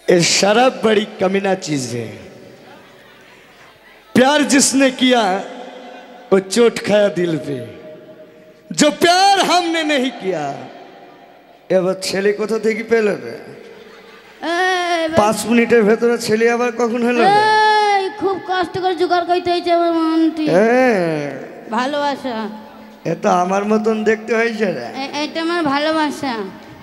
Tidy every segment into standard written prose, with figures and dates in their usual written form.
ये शराब बड़ी कमीना चीज है। प्यार जिसने किया वो चोट खाया दिल पे, जो प्यार हमने नहीं किया এবার ছেলে কোথা থেকে পেলো রে? 5 মিনিটের ভেতরে ছেলে আবার কখন হলো? খুব কষ্ট করে জোগাড় করতে হয়েছে আমার মনটি। ভালোবাসা এটা আমার মতন দেখতে হয়েছে রে। এটা আমার ভালোবাসা।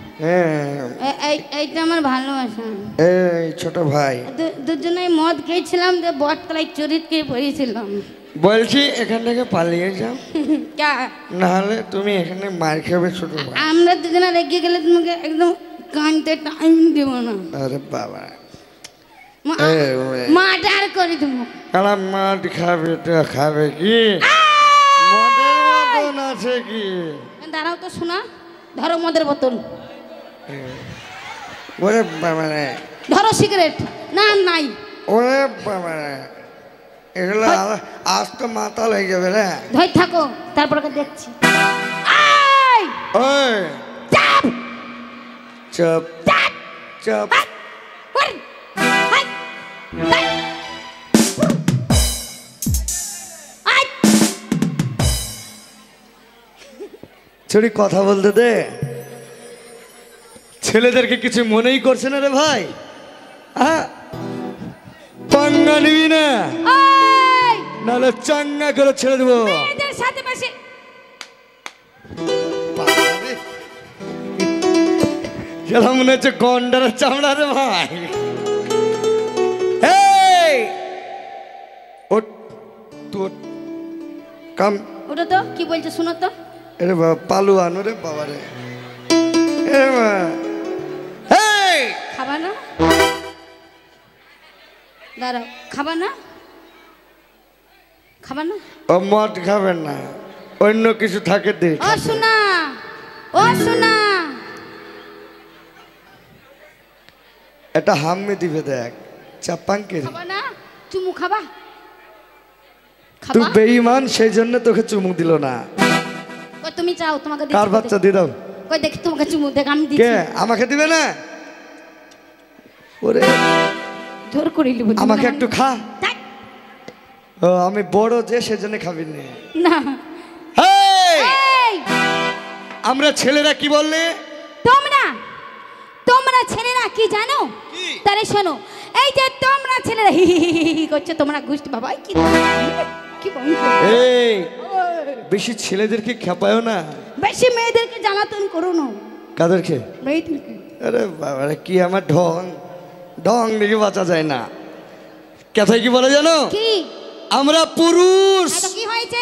এইটা আমার ভালোবাসা। এই ছোট ভাই দুজনে মদ খেয়েছিলাম, বটতলায় চুরি খেয়ে পড়েছিলাম। বলছি এখান থেকে পালিয়ে যাও, নাহলে তুমি এখানে মার খাবে ছোট ভাই। আমরা দুজনে রেগে গেলে তোমাকে একদম কানতে টাইম দেব না। আরে বাবা মার্ডার করে দেবো। কালা মাঠ খাবে তো খাবে কি? মদের বোতল আছে কি? দাঁড়াও তো শোনা, ধরো মদের বোতল। ওরে বাবা রে, ধরো সিগারেট। না নাই। ওরে বাবা রে, এগুলো আজ তো মাতাল হয়ে যাবে রে। ধরে থাকো, তারপর দেখছি। ওই চুপ চুপ চুপ। ছড়ি কথা বলতে দে। ছেলেদেরকে কিছু মনেই করছে না রে ভাই। পাঙ্গা নিবি না, নাহলে চাঙ্গা করে ছেড়ে দেবো। যেটা মনে হচ্ছে গন্ডারের চামড়া রে ভাই। ওটা তো কি বলছে শোনো তো। আরে বাবা পালুয়ান রে বাবা রে। খাবা না? দাঁড়াও, খাবা না? খাবা না? ও মদ খাবেন না, অন্য কিছু থাকে দে। ও শোনা, ও শোনা, এটা হাম্মে দিবে দেখ চাপাঙ্কে। খাবা না? চুমু খাবা? তুই বেঈমান, সেই জন্য তোকে চুমু দিল না। কই তুমি চাও তোমাকে দিই? কার বাচ্চা দিয়ে দাও। কই দেখি তোমাকে চুমু দেখ আমি দিচ্ছি। কে আমাকে দিবে না? ওরে জোর করে নিব। আমাকে একটু খা। ও আমি বড় যে সেজন্য খাবি না। আমরা ছেলেরা কি বললে? তোমরা তোমরা ছেলেরা কি জানো? তারে শোনো, এই যে তোমরা ছেলেরা হি হি হি করছো, তোমরা গুষ্টি বাবা কি কি বল। এই বেশি ছেলেদেরকে খেপায়ও না, বেশি মেয়েদেরকে জ্বালাতন করো না। কাদেরকে? মেয়েদেরকে। আরে বাবা কি আমার ঢং ঢং দেখে বাঁচা যায় না। কথায় কি বলে জানো? কি? আমরা পুরুষ। কি হয়েছে?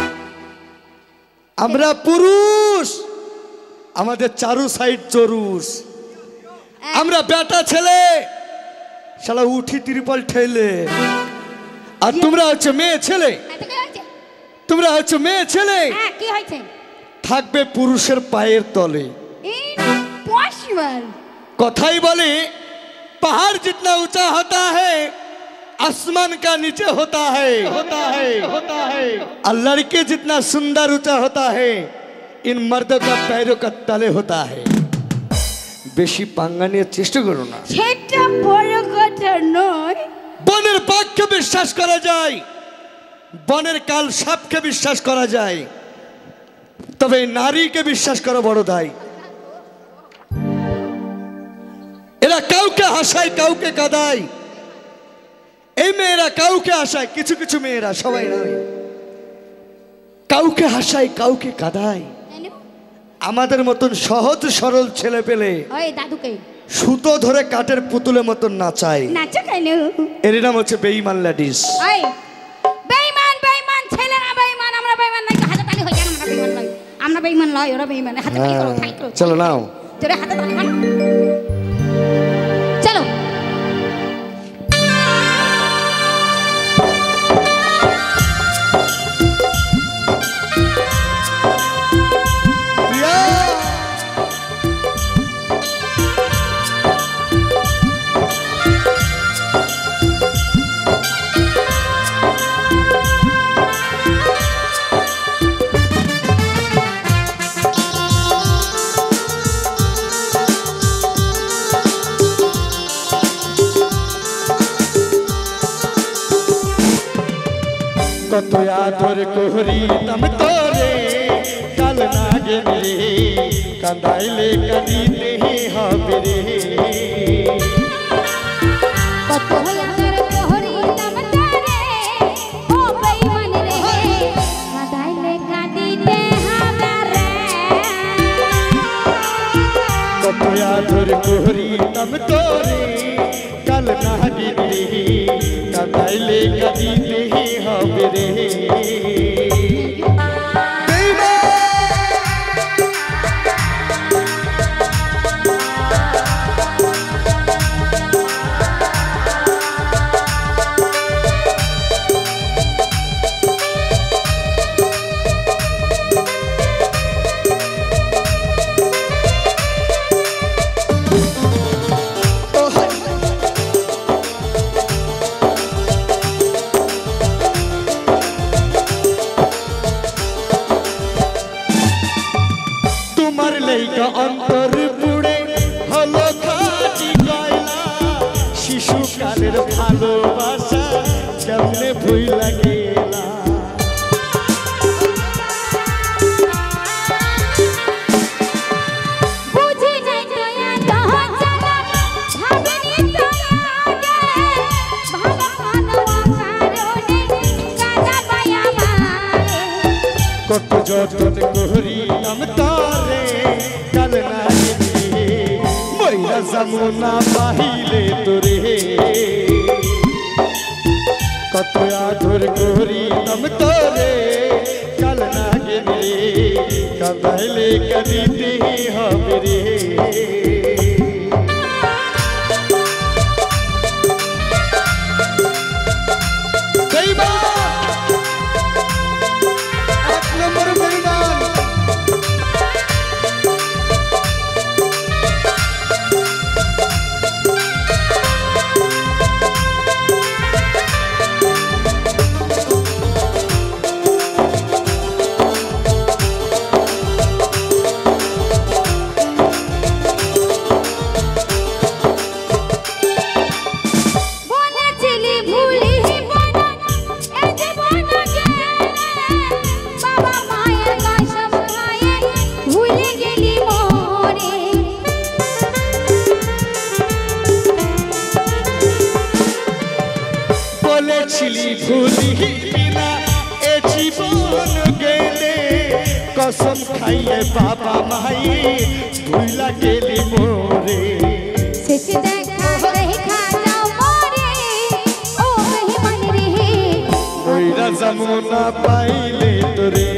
আমরা পুরুষ, আমাদের চারু সাইড চরুষ। আমরা বেটা ছেলে, শালা উঠি ত্রিপল ঠেলে। আর তোমরা হচ্ছে মেয়ে ছেলে। তোমরা হচ্ছে মেয়ে ছেলে, কি হয়েছে? থাকবে পুরুষের পায়ের তলে। কথাই বলে पहाड़ जितना ऊंचा होता है आसमान का नीचे होता है और लड़के जितना सुंदर ऊंचा होता है इन मर्दों का पैरों का तले होता है। বেশি পাঙ্গা নিয়ে চেষ্টা করো না, সেটা বড় কথা নয়। বনের বাঘকে বিশ্বাস করা যায়, বনের কাল সাপকে বিশ্বাস করা যায়, তবে নারীকে বিশ্বাস করা বড় দায়। এরা কাউকে হাসায় কাউকে কাঁদায়। এই মেয়েরা কাউকে হাসায়, কিছু কিছু মেয়েরা, সবাই নয়, কাউকে হাসায় কাউকে কাঁদায়। আমাদের মতন সহজ সরল ছেলে পেলে সুতো ধরে কাঠের পুতুলের মতন নাচায়। এর নাম হচ্ছে বেঈমান লেডিস। বেঈমান বেঈমান ছেলেরা বেঈমান, আমরা বেঈমান নাই। হাতে তালি হই কেন? আমরা বেঈমান নই, আমরা বেঈমান নই, ওরা বেঈমান। হাতে তালি করো, তাই করো। চলো নাও, তোরে হাতে তালি মার। চলো কত আদর করিতাম তোরে কাল না গেলে কাঁদাইলে কাঁদিতে হবে রে কত আদর করিতাম তোরে ও বেঈমান রে কাঁদাইলে কাঁদিতে হবে রে কত আদর করিতাম তোরে কাল না গেলে কাঁদাইলে কাঁদিতে হবে রে অন্তর পুড়ে হলো খাঁটি কয়লা শিশুকালের ভালোবাসা কেমনে ভুইলা গেলা বুঝি নাই তোয়া তহন জানা ভাবিনি তোয়া আগে ভালো মানবা কারণে কাদা পায়া মারে কত যতন করিলাম তারে কাল না গেলে মইরা যমুনা পাহিলে তোরে কত আদর করিলাম তোরে কাল না গেলে কাঁদাইলে কাঁদিতে হবে রে বলেছিলি ভুলিবি না এ জীবন গেলে কসম খাইয়ে বাবা মাই ভুইলা গেলি মোরে শেষ দেখা দেখা যাও মোরে ও বেঈমান রে মইরা যমুনা পাইলে তোরে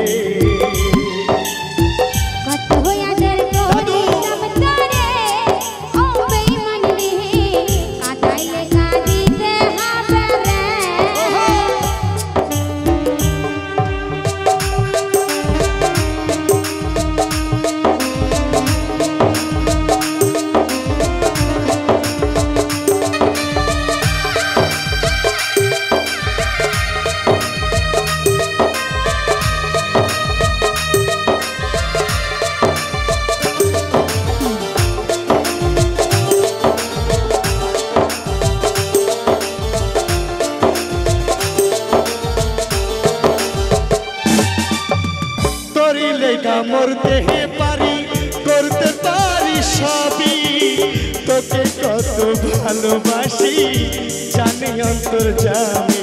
কত আদর করিতাম তোরে ও বেঈমান রে কাঁদাইলে কাঁদিতে হবে রে মরতে পারি করতে পারি সবই তোকে কত ভালোবাসি জানি অন্তর জানি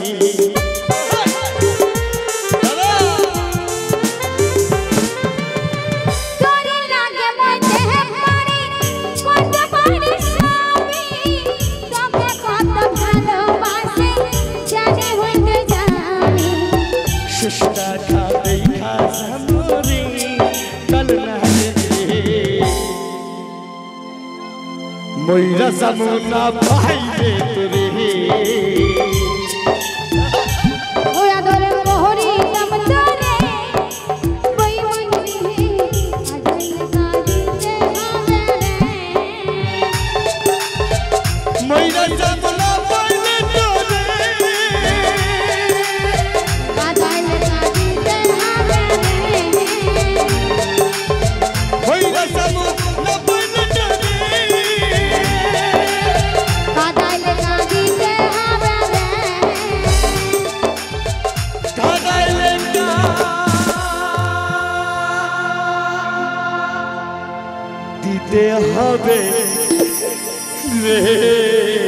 তোরে লাগে মতে পারি কত পারি সবই তোকে কত ভালোবাসি জানি হইতে জানি সুষ্টা খাতেই খাসা মরি কাল না গেলে মইরা যমুনা পাইলে তোরে ও আদর করিতাম তোরে বেঈমান রে কাঁদাইলে কাঁদিতে হবে রে মইরা যমুনা পাইলে তোরে কাঁদাইলে কাঁদিতে হবে রে মইরা যমুনা পাইলে তোরে কাঁদাইলে কাঁদিতে হবে রে দিতে হবে রে